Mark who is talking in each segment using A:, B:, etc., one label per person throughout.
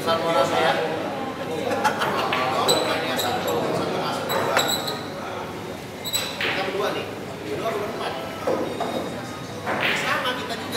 A: Salmoras ya. Bukannya satu masuk dua. Kita berdua nih. Berdua berempat. Sama kita juga.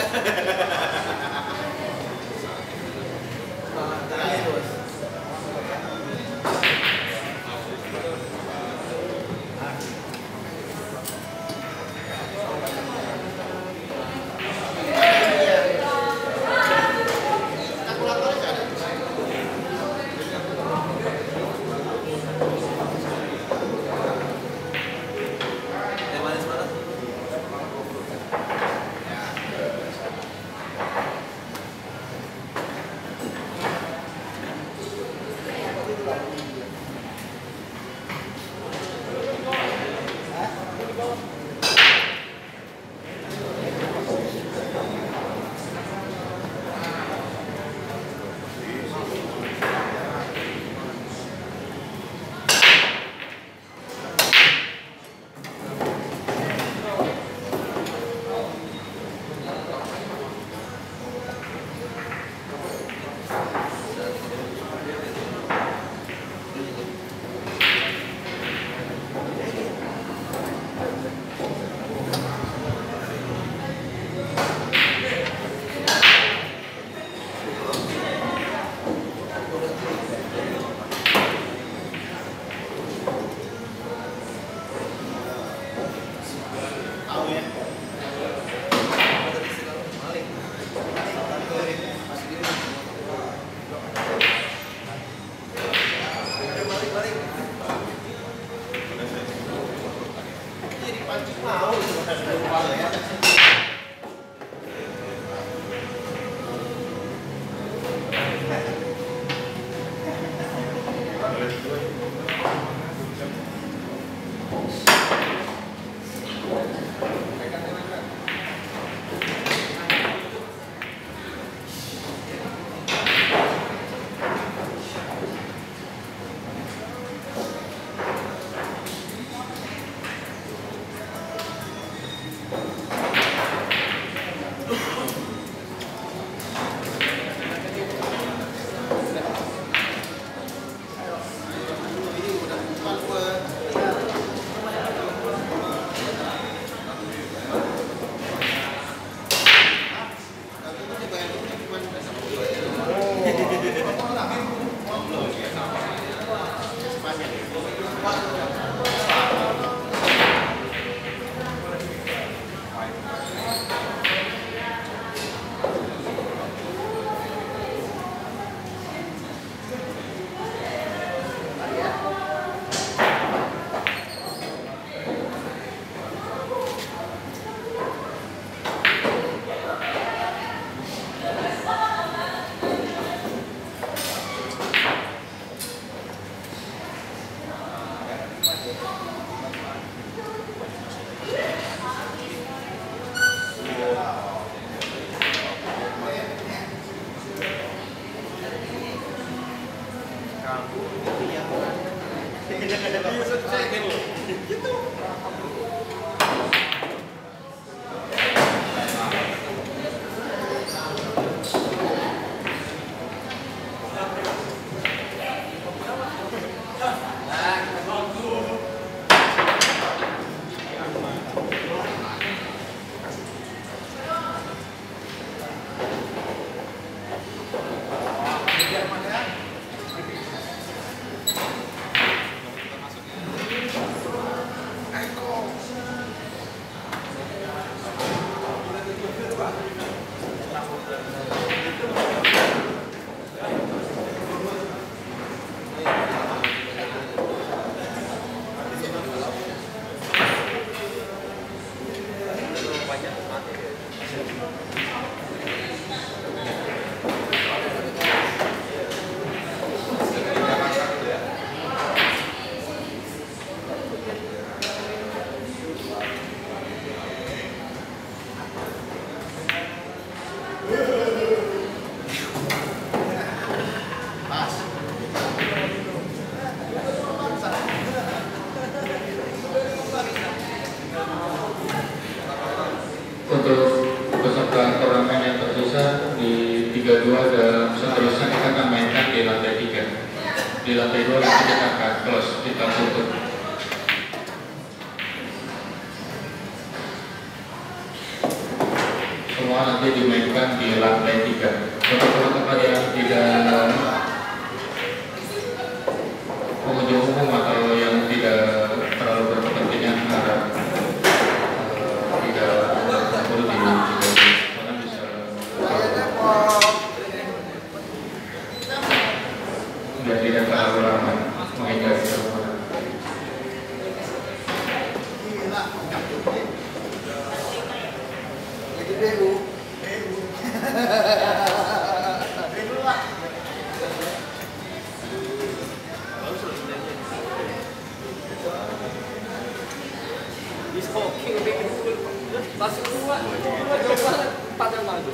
B: di lantai 3. Di lantai 2 nanti kita akan close, kita tutup. Semua nanti dimainkan di lantai 3. Untuk teman-teman yang tidak pengunjung umum atau yang tidak terlalu berkepentingan harap tidak perlu karena bisa biar tidak terlalu lama menghindari kerumunan.
A: Gila, lagi BU.
C: Masuk dua jauh banget, 4 yang maju.